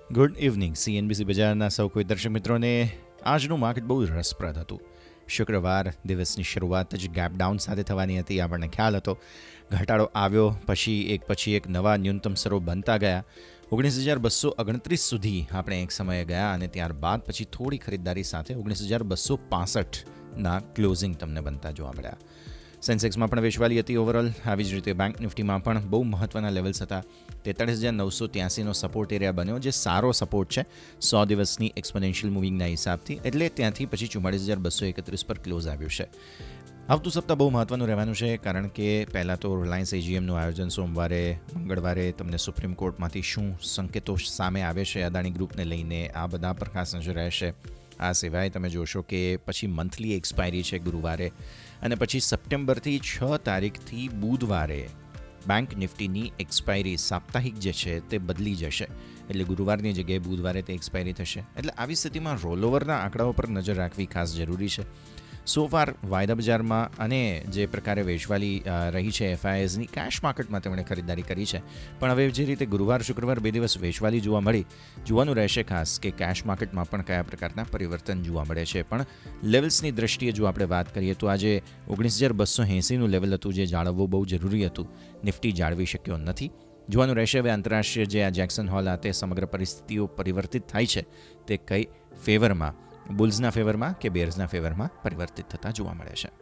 Good evening CNBC બજારના સૌ કોઈ દર્શક મિત્રોને આજનું માર્કેટ બહુ રસપ્રદ હતું. શુક્રવાર દિવસની શરૂઆત જ ગેપ ડાઉન સાથે થવાની હતી. આપણને ખ્યાલ હતો ઘટાડો આવ્યો, પછી એક નવા ન્યૂનતમ સ્તરો બનતા ગયા. 19,229 સુધી આપણે એક સમયે ગયા અને ત્યારબાદ પછી થોડી ખરીદદારી સાથે 19,265ના ક્લોઝિંગ તમને બનતા જોવા મળ્યા. સેન્સેક્સમાં પણ વેચવાલી હતી ઓવરઓલ. આવી જ રીતે બેંક નિફ્ટીમાં પણ બહુ મહત્ત્વના લેવલ્સ હતા. 43,983નો સપોર્ટ એરિયા બન્યો, જે સારો સપોર્ટ છે 100 દિવસની એક્સપોનેન્શિયલ મૂવિંગના હિસાબથી. એટલે ત્યાંથી પછી 44,231 પર ક્લોઝ આવ્યું છે. આવતું સપ્તાહ બહુ મહત્ત્વનું રહેવાનું છે, કારણ કે પહેલાં તો રિલાયન્સ એજીએમનું આયોજન સોમવારે, મંગળવારે તમને સુપ્રીમ કોર્ટમાંથી શું સંકેતો સામે આવે છે અદાણી ગ્રુપને લઈને, આ બધા પર ખાસ નજર રહેશે. આ સિવાય તમે જોશો કે પછી મંથલી એક્સપાયરી છે ગુરુવારે, અને પછી સપ્ટેમ્બરથી 6 તારીખથી બુધવારે બેંક નિફ્ટીની એક્સપાયરી સાપ્તાહિક જે છે તે બદલી જશે. એટલે ગુરુવારની જગ્યાએ બુધવારે તે એક્સપાયરી થશે. એટલે આવી સ્થિતિમાં રોલઓવરના આંકડાઓ પર નજર રાખવી ખાસ જરૂરી છે. સોફાર વાયદા બજારમાં અને જે પ્રકારે વેચવાલી રહી છે એફઆઈએસની, કેશ માર્કેટમાં તેમણે ખરીદારી કરી છે. પણ હવે જે રીતે ગુરુવાર શુક્રવાર 2 દિવસ વેચવાલી જોવા મળી, જોવાનું રહેશે ખાસ કે કેશ માર્કેટમાં પણ કયા પ્રકારના પરિવર્તન જોવા મળે છે. પણ લેવલ્સની દ્રષ્ટિએ જો આપણે વાત કરીએ તો આજે 19,280નું લેવલ હતું, જે જાળવવું બહુ જરૂરી હતું. નિફ્ટી જાળવી શક્યો નથી. જોવાનું રહેશે હવે આંતરરાષ્ટ્રીય જે આ જેક્સન હોલ આ તે સમગ્ર પરિસ્થિતિઓ પરિવર્તિત થાય છે તે કઈ ફેવરમાં, બુલ્સના ફેવરમાં કે બેર્સના ફેવરમાં પરિવર્તિત થતા જોવા મળે છે.